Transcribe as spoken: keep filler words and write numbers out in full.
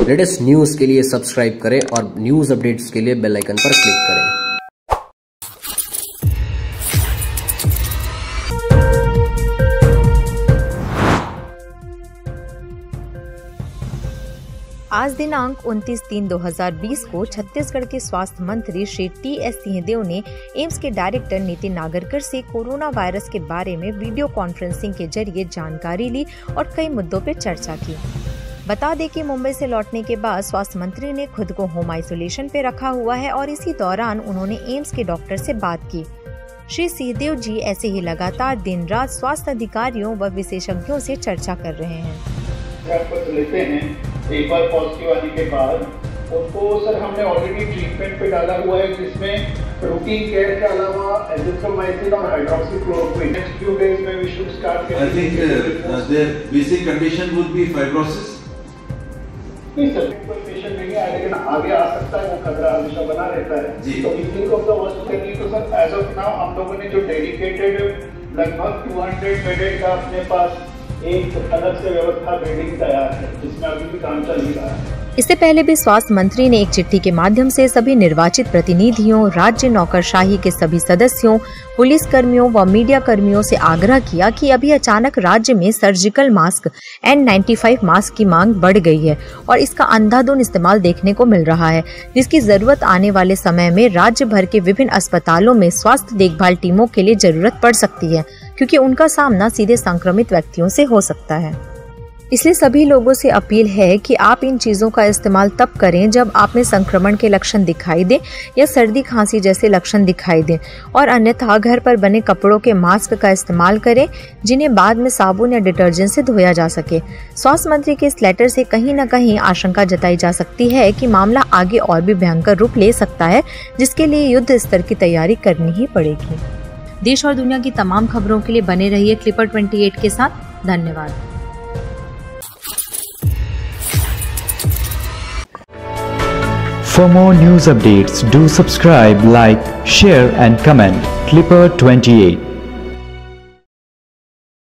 Latest news के लिए subscribe करें और न्यूज अपडेट्स के लिए बेल आइकन पर क्लिक करें। आज दिनांक उनतीस तीन दो हजार बीस को छत्तीसगढ़ के स्वास्थ्य मंत्री श्री टी एस सिंहदेव ने एम्स के डायरेक्टर नितिन नागरकर से कोरोना वायरस के बारे में वीडियो कॉन्फ्रेंसिंग के जरिए जानकारी ली और कई मुद्दों पर चर्चा की। बता दें कि मुंबई से लौटने के बाद स्वास्थ्य मंत्री ने खुद को होम आइसोलेशन पे रखा हुआ है और इसी दौरान उन्होंने एम्स के डॉक्टर से बात की। श्री सिंहदेव जी ऐसे ही लगातार दिन रात स्वास्थ्य अधिकारियों व विशेषज्ञों से चर्चा कर रहे हैं। लेते हैं एक बार पॉजिटिव आने के बाद उनको सर हमने ऑलरेडी ट्रीटमेंट पे डाला हुआ है, जिसमें रूटीन केयर के अलावा एजिथ्रोमाइसिन और हाइड्रोक्सीक्लोरोक्विन। नेक्स्ट फ्यू डेज में we should start. I think their basic condition would be fibrosis. नहीं सर, कोई पेशेंट नहीं है, लेकिन आगे आ सकता है, वो खतरा हमेशा बना रहता है। तो we think of the worst case. तो सर एज ऑफ नाउ हम लोगों ने जो डेडिकेटेड लगभग दो सौ बेडेड का अपने पास एक अलग से व्यवस्था बिल्डिंग तैयार है, जिसमें अभी भी काम चल ही रहा है। इससे पहले भी स्वास्थ्य मंत्री ने एक चिट्ठी के माध्यम से सभी निर्वाचित प्रतिनिधियों, राज्य नौकरशाही के सभी सदस्यों, पुलिस कर्मियों व मीडिया कर्मियों से आग्रह किया कि अभी अचानक राज्य में surgical mask N ninety five mask की मांग बढ़ गई है और इसका अंधाधुंध इस्तेमाल देखने को मिल रहा है, जिसकी जरूरत आने वाले समय में राज्य भर के विभिन्न अस्पतालों में स्वास्थ्य देखभाल टीमों के लिए जरूरत पड़ सकती है, क्योंकि उनका सामना सीधे संक्रमित व्यक्तियों से हो सकता है। इसलिए सभी लोगों से अपील है कि आप इन चीज़ों का इस्तेमाल तब करें जब आप में संक्रमण के लक्षण दिखाई दें या सर्दी खांसी जैसे लक्षण दिखाई दें, और अन्यथा घर पर बने कपड़ों के मास्क का इस्तेमाल करें, जिन्हें बाद में साबुन या डिटर्जेंट से धोया जा सके। स्वास्थ्य मंत्री के इस लेटर से कहीं न कहीं आशंका जताई जा सकती है कि मामला आगे और भी भयंकर रूप ले सकता है, जिसके लिए युद्ध स्तर की तैयारी करनी ही पड़ेगी। देश और दुनिया की तमाम खबरों के लिए बने रहिए क्लिपर अट्ठाईस के साथ। धन्यवाद। For more news updates, do subscribe, like, share and comment. Clipper twenty-eight.